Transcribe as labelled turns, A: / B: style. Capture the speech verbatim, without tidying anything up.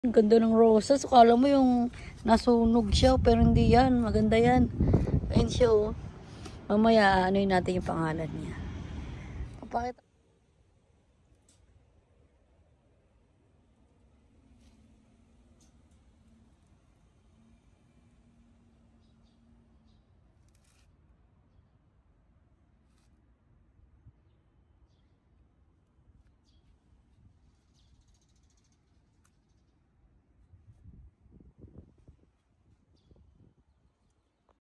A: Ang ganda ng rosas. Akala mo yung nasunog siya, pero hindi yan. Maganda yan. Ayun siya, oh. Mamaya, ano natin yung pangalan niya. Papakita.